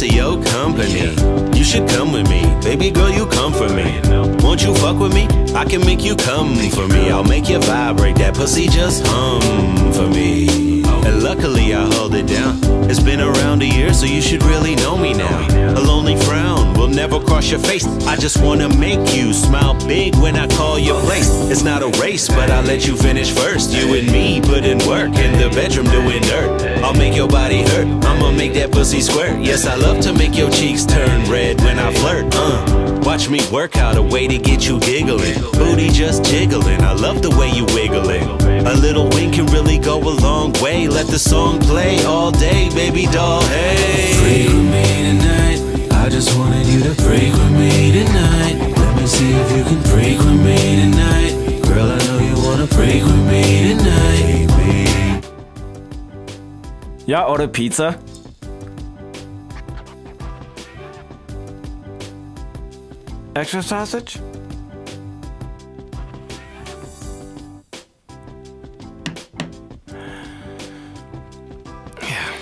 jealous of your company. You should come with me, baby girl, you come for me. Won't you fuck with me? I can make you come for me. I'll make you vibrate, that pussy just hum for me. And luckily I hold it down. It's been around a year, so you should really know me now. A lonely frown will never cross your face. I just wanna make you smile big when I call your place. It's not a race, but I'll let you finish first. You and me put in work in the bedroom doing dirt. I'll make your body hurt, I'ma make that pussy squirt. Yes, I love to make your cheeks turn red when I flirt. Watch me work out a way to get you giggling. Booty just jiggling, I love the way you wiggle it. A little wink can really go a long way. Let the song play all day, baby doll, hey. Freak with me tonight, I just wanted you to freak with me tonight. Let me see if you can freak with me tonight. Girl, I know you wanna freak with me tonight, baby. Ja, order pizza. Extra sausage? Yeah.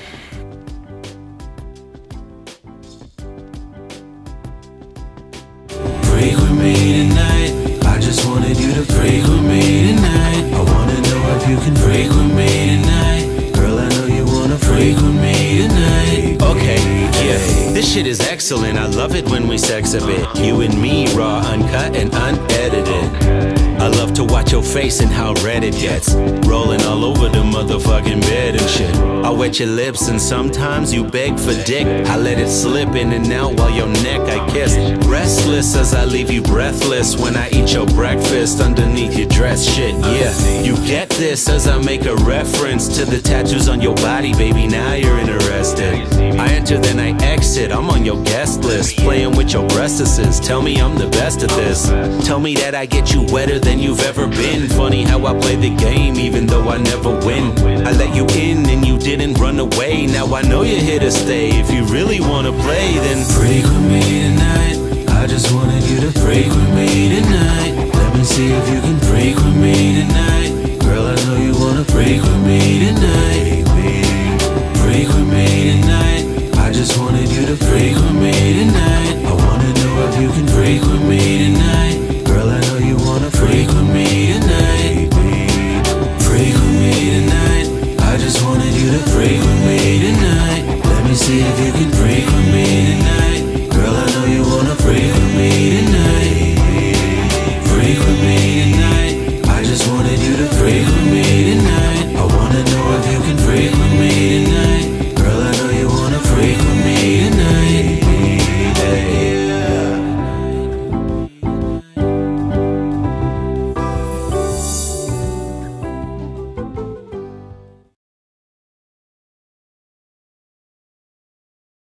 Freak with me tonight, I just wanted you to freak with me tonight. I wanna know if you can freak with me tonight. Girl, I know you wanna freak with me tonight. Okay, yeah, this shit is excellent. I love it when we sex a bit. You and me, raw, uncut, and unedited. I love to watch your face and how red it gets. Rolling all over the motherfucking bed and shit. I wet your lips and sometimes you beg for dick. I let it slip in and out while your neck I kiss. Restless as I leave you breathless when I eat your breakfast underneath your dress shit, yeah. You get this as I make a reference to the tattoos on your body, baby, now you're interested. I enter then I exit, I'm on your guest list. Playing with your breastises, tell me I'm the best at this. Tell me that I get you wetter than you've ever been. Funny how I play the game even though I never win. I let you in and you didn't run away. Now I know you're here to stay. If you really wanna play, then freak with me tonight, I just wanted you to freak with me tonight. Let me see if you can freak with me tonight.